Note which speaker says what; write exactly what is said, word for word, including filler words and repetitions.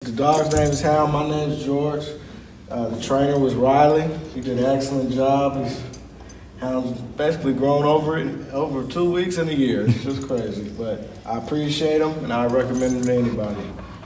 Speaker 1: the dog's name is Hound. My name is George. Uh, the trainer was Riley. He did an excellent job. He's Hound's basically grown over it over two weeks and a year. It's just crazy. But I appreciate him, and I recommend him to anybody.